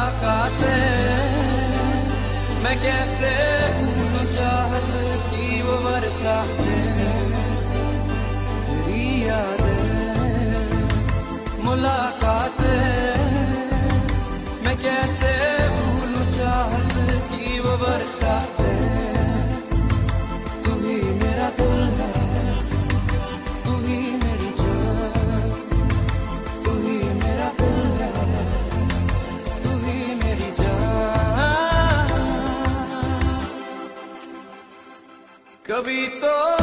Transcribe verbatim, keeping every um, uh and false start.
मुलाकातें मैं कैसे भूलूं चाहत की वो बरसातें तेरी यादें मुलाकातें मैं कैसे भूलूं चाहत की वो बरसातें तू ही मेरा दिल है तू ही मेरी जान तू ही मेरा दिल है तू ही मेरी जान कभी तो